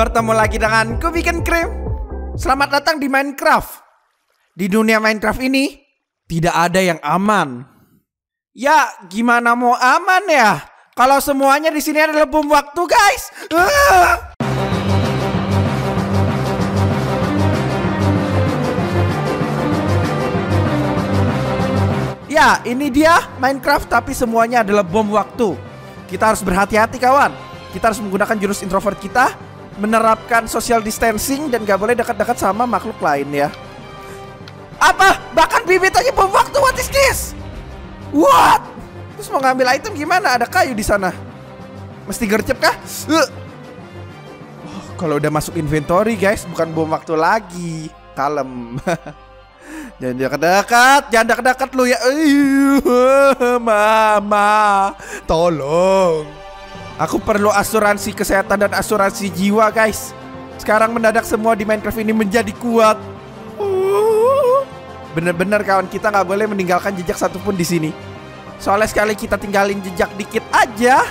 Bertemu lagi dengan Kubikin Krim. Selamat datang di Minecraft. Di dunia Minecraft ini tidak ada yang aman. Ya, gimana mau aman ya? Kalau semuanya di sini adalah bom waktu, guys. Ya, ini dia Minecraft tapi semuanya adalah bom waktu. Kita harus berhati-hati, kawan. Kita harus menggunakan jurus introvert kita, menerapkan social distancing, dan gak boleh dekat-dekat sama makhluk lain ya. Apa? Bahkan bibit aja bom waktu. What is this? What? Terus mau ngambil item gimana? Ada kayu di sana. Mesti gercep kah? Kalau udah masuk inventory, guys, bukan bom waktu lagi. Kalem. Jangan dekat-dekat. Jangan dekat-dekat lu ya. Mama, tolong. Aku perlu asuransi kesehatan dan asuransi jiwa, guys. Sekarang mendadak semua di Minecraft ini menjadi kuat. Bener-bener kawan, kita nggak boleh meninggalkan jejak satupun di sini. Soalnya sekali kita tinggalin jejak dikit aja,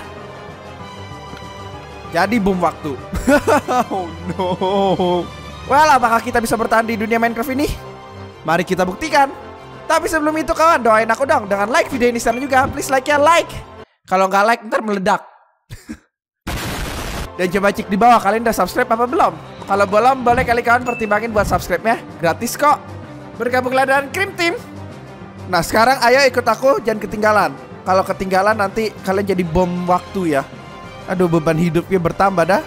jadi bom waktu. Oh no. Well, apakah kita bisa bertahan di dunia Minecraft ini? Mari kita buktikan. Tapi sebelum itu kawan, doain aku dong dengan like video ini sana juga. Please like ya, like. Kalau nggak like ntar meledak. Dan coba cek di bawah, kalian udah subscribe apa belum? Kalau belum, boleh kali kawan pertimbangin buat subscribe-nya. Gratis kok. Bergabunglah dengan Krim Team. Nah sekarang ayo ikut aku, jangan ketinggalan. Kalau ketinggalan nanti kalian jadi bom waktu ya. Aduh, beban hidupnya bertambah dah.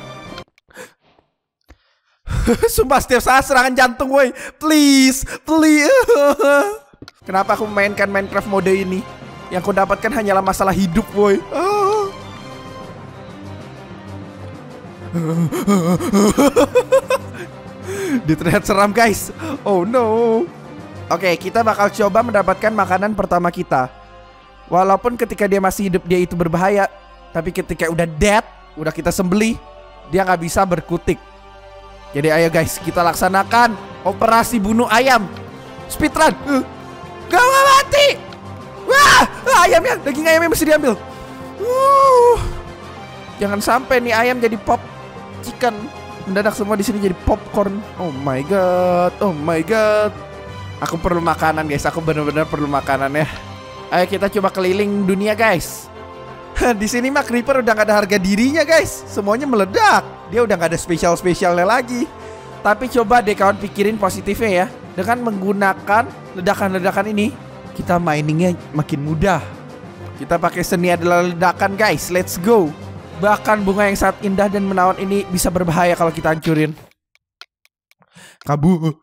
Sumpah setiap saat serangan jantung, woi. Please, please. Kenapa aku memainkan Minecraft mode ini? Yang ku dapatkan hanyalah masalah hidup, woi. Dia terlihat seram, guys. Oh no. Oke, kita bakal coba mendapatkan makanan pertama kita. Walaupun ketika dia masih hidup dia itu berbahaya, tapi ketika udah dead, udah kita sembelih, dia nggak bisa berkutik. Jadi ayo guys, kita laksanakan operasi bunuh ayam. Speedrun. Gak mati. Wah, ayamnya, daging ayamnya mesti diambil. Jangan sampai nih ayam jadi pop chicken. Mendadak semua di sini jadi popcorn. Oh my god, oh my god. Aku perlu makanan, guys. Aku benar-benar perlu makanan ya. Ayo kita coba keliling dunia, guys. Di sini mah creeper udah gak ada harga dirinya, guys. Semuanya meledak. Dia udah gak ada spesial-spesialnya lagi. Tapi coba deh kawan pikirin positifnya ya. Dengan menggunakan ledakan-ledakan ini, kita miningnya makin mudah. Kita pakai seni adalah ledakan, guys. Let's go. Bahkan bunga yang sangat indah dan menawan ini bisa berbahaya kalau kita hancurin. Kabur.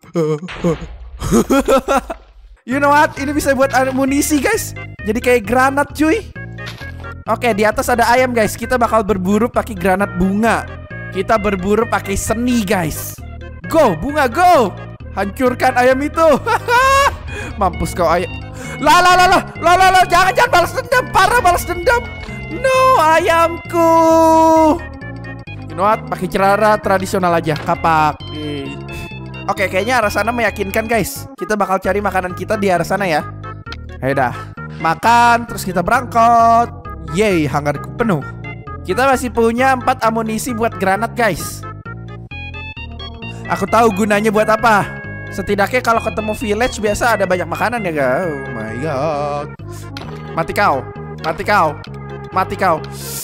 You know what? Ini bisa buat amunisi, guys. Jadi kayak granat, cuy. Oke, di atas ada ayam, guys. Kita bakal berburu pakai granat bunga. Kita berburu pakai seni, guys. Go, bunga, go. Hancurkan ayam itu. Mampus kau ayam. Lah, jangan balas dendam. Parah balas dendam. No, ayamku. You know what? Pakai cara tradisional aja, kapak. Oke, kayaknya arah sana meyakinkan, guys. Kita bakal cari makanan kita di arah sana ya. Ayo dah. Makan, terus kita berangkat. Yeay, hangarku penuh. Kita masih punya 4 amunisi buat granat, guys. Aku tahu gunanya buat apa. Setidaknya kalau ketemu village biasa ada banyak makanan ya, guys. Oh my god. Mati kau. Mati kau. Mati kau.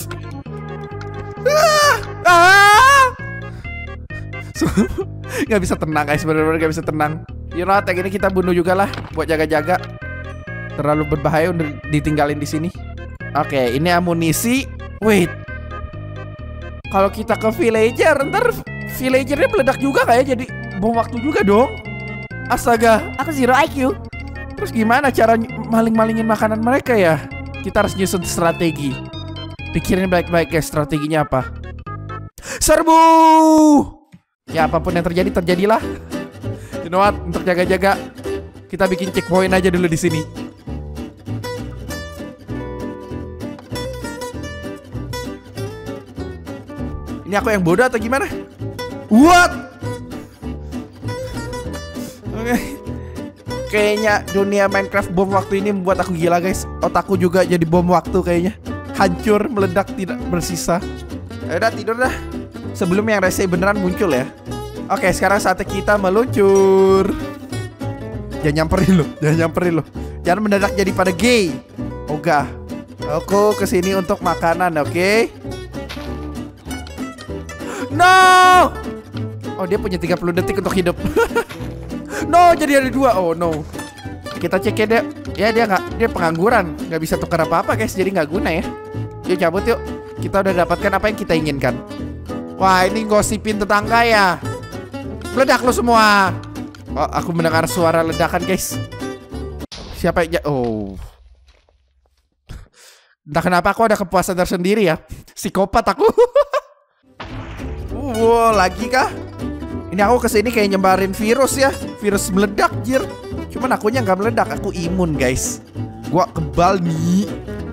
Gak bisa tenang, guys. Bener-bener gak bisa tenang. You know what, yang ini kita bunuh juga lah buat jaga-jaga. Terlalu berbahaya untuk ditinggalin di sini. Oke, ini amunisi. Wait. Kalau kita ke villager, ntar villagernya meledak juga gak ya? Jadi bom waktu juga dong. Astaga, aku 0 IQ. Terus gimana cara maling-malingin makanan mereka ya? Kita harus nyusun strategi. Pikirin baik-baik, guys, strateginya apa. Serbu! Ya apapun yang terjadi, terjadilah. You know what? Untuk jaga-jaga, kita bikin checkpoint aja dulu di sini. Ini aku yang bodoh atau gimana? What? Oke. Kayaknya dunia Minecraft bom waktu ini membuat aku gila, guys. Otakku juga jadi bom waktu kayaknya. Hancur, meledak, tidak bersisa. Ayo dah, tidur dah. sebelum yang rese beneran muncul ya. Oke, sekarang saatnya kita meluncur. Jangan nyamperin loh. Jangan mendadak jadi pada gay. Ogah. Aku kesini untuk makanan, oke? No! Oh, dia punya 30 detik untuk hidup. No, jadi ada 2. Oh no. Kita cek ya dia. Ya dia pengangguran, nggak bisa tukar apa-apa guys, jadi nggak guna ya. Yuk cabut yuk. Kita udah dapatkan apa yang kita inginkan. Wah, ini gosipin tetangga ya. Meledak lo semua. Oh, aku mendengar suara ledakan guys. Siapa yang oh. Entah kenapa aku ada kepuasan tersendiri ya. Psikopat aku. Wow, lagi kah? Ini aku kesini kayak nyebarin virus ya. Virus meledak jir. Cuman akunya nggak meledak, aku imun guys. Gua kebal nih.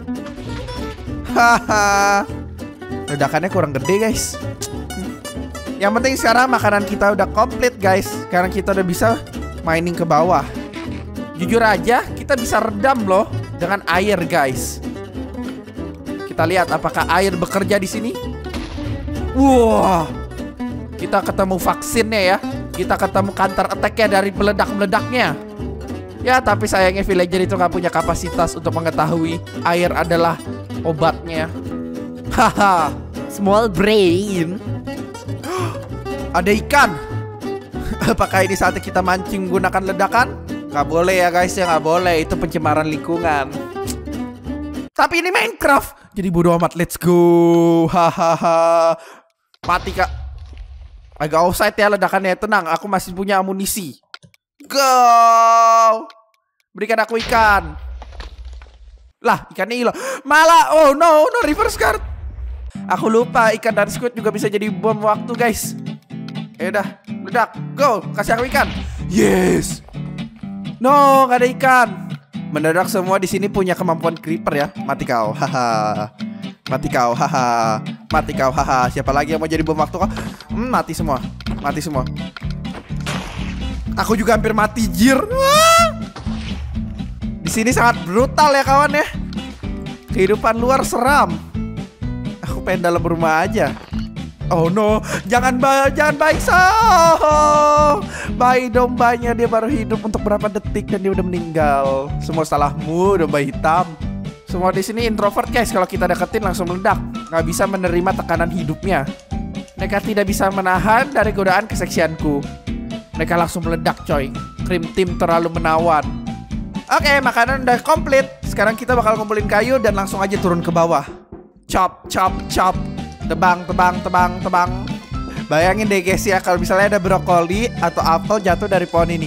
Haha. Ledakannya kurang gede guys. Yang penting sekarang makanan kita udah komplit guys. Sekarang kita udah bisa mining ke bawah. Jujur aja kita bisa redam loh dengan air guys. Kita lihat apakah air bekerja di sini. Wah, kita ketemu vaksinnya ya. Kita ketemu counter attack-nya dari meledak-meledaknya. Ya tapi sayangnya villager itu gak punya kapasitas untuk mengetahui air adalah obatnya. Haha, small brain. Ada ikan. Apakah ini saatnya kita mancing menggunakan ledakan? Gak boleh ya guys ya, gak boleh. Itu pencemaran lingkungan. Tapi ini Minecraft, jadi bodo amat, let's go. Hahaha. Mati kak. Agak offside ya ledakannya, tenang. Aku masih punya amunisi. Go. Berikan aku ikan. Lah ikannya hilang. Malah, oh no, reverse card. Aku lupa ikan dan squid juga bisa jadi bom waktu guys. Udah, ledak, go, kasih aku ikan. Yes. No, gak ada ikan. Mendadak semua di sini punya kemampuan creeper ya. Mati kau, haha. Mati kau, haha. Mati kau, haha. Siapa lagi yang mau jadi bom waktu kau? Mati semua. Mati semua. Aku juga hampir mati jir. Di sini sangat brutal ya kawan ya. Kehidupan luar seram. Aku pengen dalam rumah aja. Oh no, jangan baik so. Bayi dombanya dia baru hidup untuk berapa detik dan dia udah meninggal. Semua salahmu, domba hitam. Semua di sini introvert guys. Kalau kita deketin langsung meledak. Gak bisa menerima tekanan hidupnya. Mereka tidak bisa menahan dari godaan keseksianku. Mereka langsung meledak coy. Krim Team terlalu menawan. Oke, makanan udah komplit. Sekarang kita bakal kumpulin kayu dan langsung aja turun ke bawah. Chop, chop, chop. Tebang. Bayangin deh guys ya, kalau misalnya ada brokoli atau apel jatuh dari pohon ini.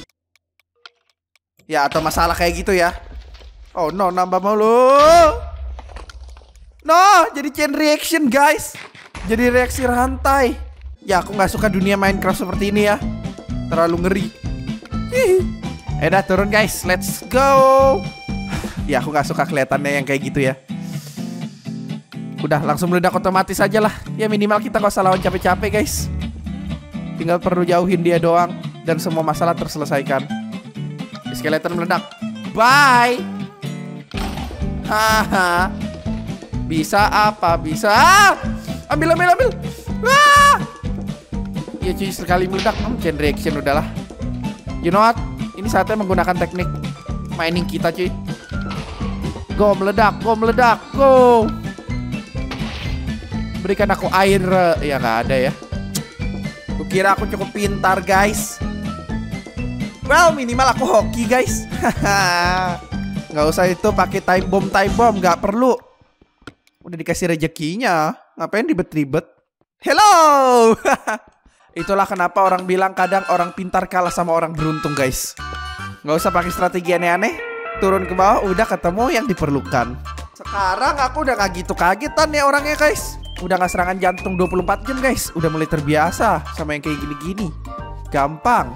Ya, atau masalah kayak gitu ya. Oh no, nambah mulu. No, jadi chain reaction guys. Jadi reaksi rantai. Ya, aku gak suka dunia Minecraft seperti ini ya. Terlalu ngeri. Udah turun guys, let's go. Ya, aku gak suka kelihatannya yang kayak gitu ya. Udah langsung meledak otomatis aja lah. Ya minimal kita gak usah lawan capek-capek guys. Tinggal perlu jauhin dia doang. Dan semua masalah terselesaikan. Skeleton meledak. Bye. Haha. Bisa apa? Bisa. Ambil. Wah. Ya cuy, sekali meledak. Chain reaction udahlah. You know what? Ini saatnya menggunakan teknik mining kita cuy. Go meledak. Go. Berikan aku air. Ya gak ada ya. Kukira aku cukup pintar guys. Well minimal aku hoki guys. Gak usah itu pakai time bomb. Gak perlu. Udah dikasih rezekinya. Ngapain ribet-ribet. Hello. Itulah kenapa orang bilang kadang orang pintar kalah sama orang beruntung guys. Gak usah pakai strategi aneh-aneh. Turun ke bawah udah ketemu yang diperlukan. Sekarang aku udah gak gitu kagetan ya orangnya guys. Udah gak serangan jantung 24 jam guys. Udah mulai terbiasa sama yang kayak gini-gini. Gampang.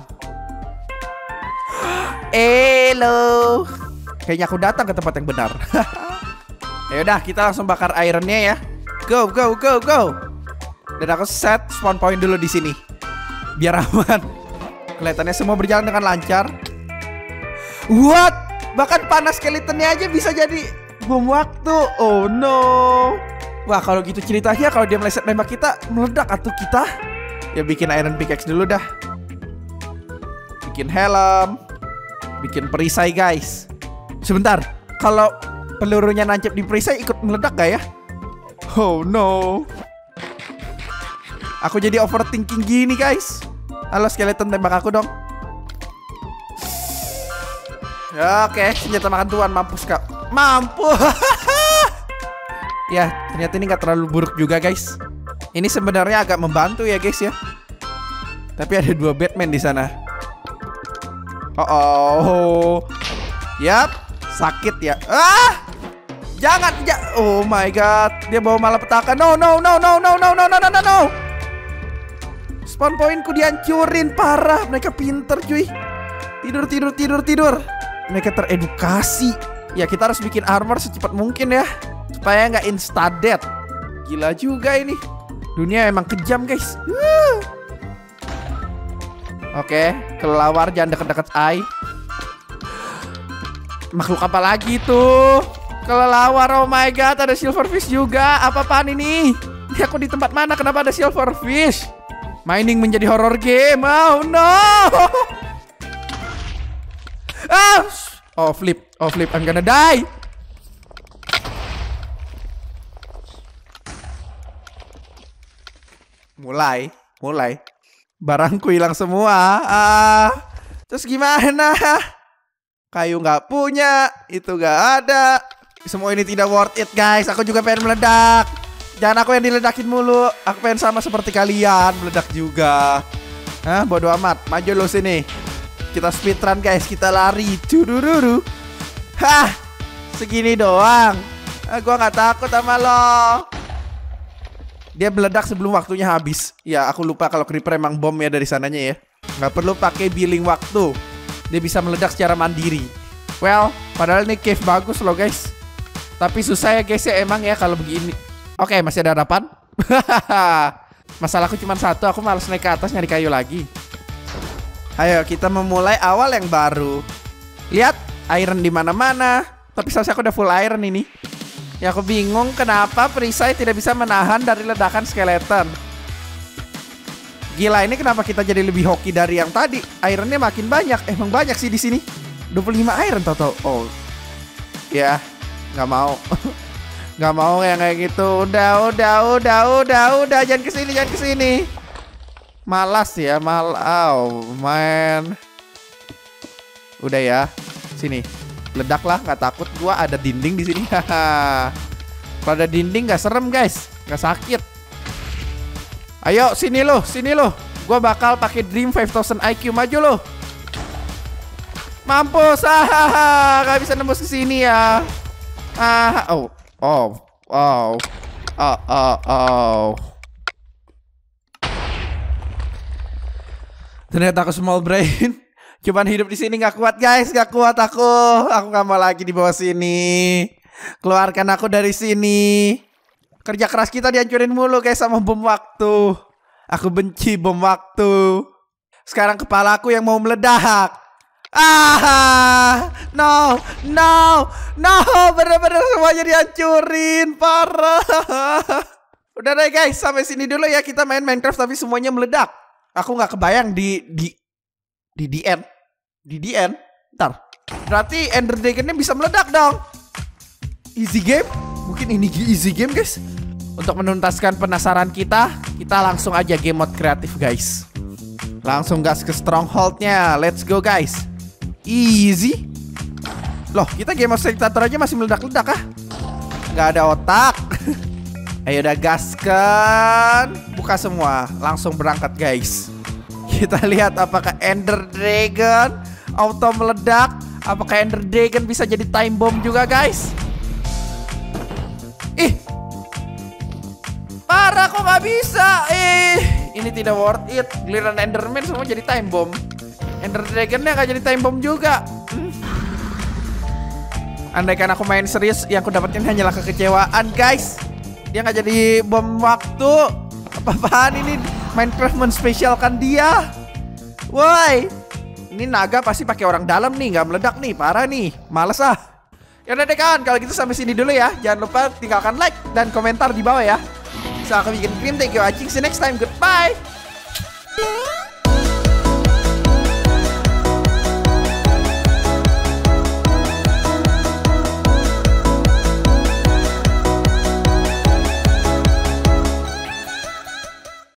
Hello. Kayaknya aku datang ke tempat yang benar. Ya udah kita langsung bakar ironnya ya. Go. Dan aku set spawn point dulu di sini. Biar aman. Kelihatannya semua berjalan dengan lancar. What? Bahkan panas skeletonnya aja bisa jadi bom waktu. Oh no. Wah, kalau gitu ceritanya kalau dia meleset nembak kita, meledak atau kita? Ya bikin iron pickaxe dulu dah. Bikin helm. Bikin perisai guys. Sebentar, kalau pelurunya nancep di perisai ikut meledak gak ya? Oh no. Aku jadi overthinking gini guys. Halo skeleton, tembak aku dong. Ya, oke, senjata makan tuan, mampus kak. Mampu. Ya, ternyata ini gak terlalu buruk juga guys. Ini sebenarnya agak membantu ya guys ya. Tapi ada 2 Batman di sana. Oh. Yap, sakit ya. Jangan, oh my god, dia bawa malapetaka. No. Spawn pointku dihancurin, parah. Mereka pinter cuy. Tidur. Mereka teredukasi. Ya, kita harus bikin armor secepat mungkin ya, supaya nggak insta death. Gila juga ini. Dunia emang kejam guys. Oke, kelelawar jangan deket-deket ai. Makhluk apa lagi tuh? Kelelawar, oh my god, ada silverfish juga. Apa-apaan ini? Ini aku di tempat mana? Kenapa ada silverfish? Mining menjadi horror game. Oh no. Oh flip, I'm gonna die. Mulai. Barangku hilang semua. Terus gimana? Kayu nggak punya, itu nggak ada. Semua ini tidak worth it guys. Aku juga pengen meledak. Jangan aku yang diledakin mulu. Aku pengen sama seperti kalian, meledak juga. Bodo amat. Maju lo sini. Kita speedrun guys, kita lari. Curururu. Segini doang. Gua nggak takut sama lo. Dia meledak sebelum waktunya habis. Ya, aku lupa kalau creeper emang bom ya dari sananya ya. Nggak perlu pakai billing waktu. Dia bisa meledak secara mandiri. Well, padahal ini cave bagus loh guys. Tapi susah ya guys ya emang ya kalau begini. Oke, masih ada harapan. Masalahku cuma satu, aku malas naik ke atas nyari kayu lagi. Ayo kita memulai awal yang baru. Lihat, iron di mana-mana. Tapi seharusnya aku udah full iron ini. Ya aku bingung kenapa perisai tidak bisa menahan dari ledakan skeleton. Gila, ini kenapa kita jadi lebih hoki dari yang tadi? Ironnya makin banyak. Emang banyak sih di sini. 25 iron total. Oh. Ya, nggak mau. Nggak mau yang kayak gitu. Udah. Jangan kesini. Malas ya, oh man. Udah ya, sini. Ledak lah, nggak takut gua, ada dinding di sini. Kalau ada dinding nggak serem guys, nggak sakit. Ayo sini lo. Gua bakal pakai Dream 5000 IQ, maju lo. Mampus, nggak bisa nembus ke sini ya. Oh. Ternyata aku small brain. Cuman hidup di sini nggak kuat guys, nggak kuat aku. Aku nggak mau lagi di bawah sini. Keluarkan aku dari sini. Kerja keras kita dihancurin mulu guys sama bom waktu. Aku benci bom waktu. Sekarang kepalaku yang mau meledak. No, bener-bener semuanya dihancurin, parah. Udah deh guys, sampai sini dulu ya kita main Minecraft tapi semuanya meledak. Aku nggak kebayang di end. Ntar. Berarti Ender Dragon-nya bisa meledak dong. Easy game? Mungkin ini easy game guys. Untuk menuntaskan penasaran kita langsung aja game mode kreatif guys. Langsung gas ke stronghold-nya. Let's go guys. Easy. Loh, kita game mode spectator aja masih meledak-ledak kah? Nggak ada otak. Ayo udah gaskan. Buka semua. Langsung berangkat guys. Kita lihat apakah Ender Dragon auto meledak. Apakah Ender Dragon bisa jadi time bomb juga guys. Parah kok nggak bisa. Ini tidak worth it. Giliran Enderman semua jadi time bomb. Ender Dragon-nya nggak jadi time bomb juga. Andaikan aku main serius, yang aku dapetin hanyalah kekecewaan guys. Dia nggak jadi bom waktu. Apa-apaan ini? Minecraft menspesialkan dia. Woi, ini naga pasti pakai orang dalam nih, nggak meledak nih, parah nih. Males ah. Yaudah deh kawan, kalau gitu sampai sini dulu ya. Jangan lupa tinggalkan like dan komentar di bawah ya. So aku bikin Krim, thank you watching, see you next time, goodbye.